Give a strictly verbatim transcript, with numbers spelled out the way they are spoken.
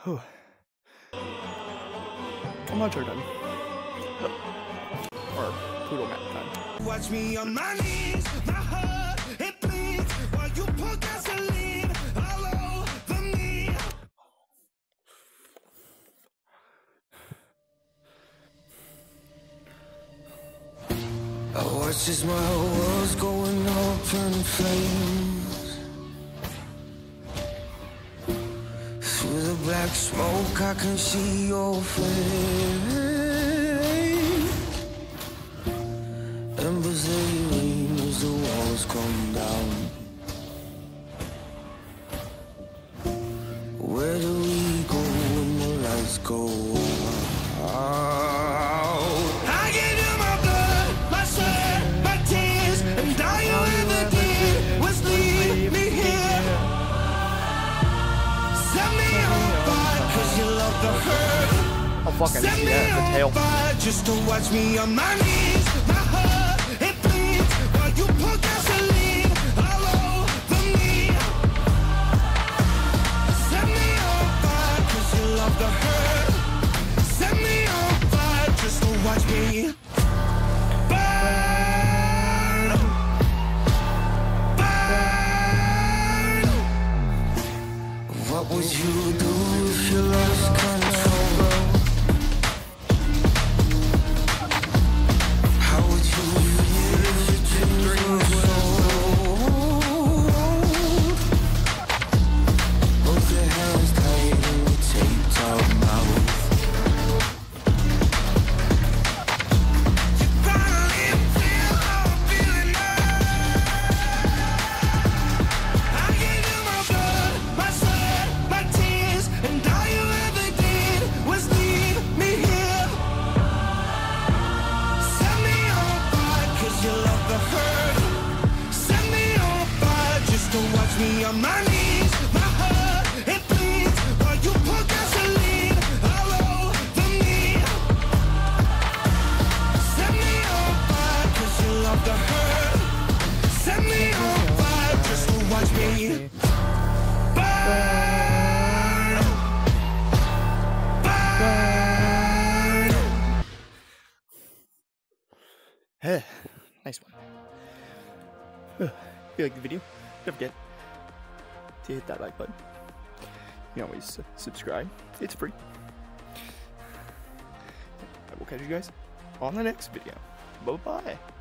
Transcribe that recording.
Whew. I'm not sure done. Or poodle map time. Watch me on my knees, my heart it bleeds while you pour gasoline all over me. I watch as my world's going up in flames. Through the black smoke I can see your face. Embers they rain as the walls come down. Where do we go when the lights go out? I gave you my blood, my sweat, my tears, and all you ever did was leave me here. Set me on fire, cause you love the hurt. Oh fuck, I Set didn't see me that. The on tail. fire just to watch me on my knees. My heart, it bleeds while you pour gasoline all over me. Set me on fire cause you love the hurt. Set me on fire just to watch me burn. Burn. What would you do if you lost control? Watch me on my knees, my heart, it bleeds while you pour gasoline all over me. Set me on fire cause you love the hurt. Set me on fire just to watch me burn. Burn. Hey, nice one. If you like the video, don't forget to hit that like button. You can always uh, subscribe. It's free. I will catch you guys on the next video. Bye-bye.